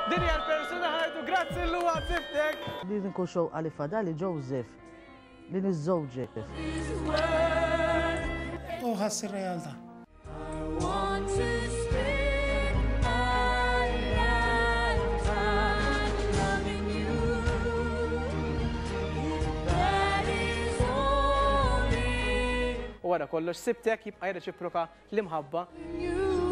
Din hija l-persuna ħajtu, grazzi l-luwa sibtek. Li nkun xewqa li fadali Joseph li niżżewġek. U ħassi realtà. U wara kollox sibtek jibqa' jirreċiproka l-imħabba.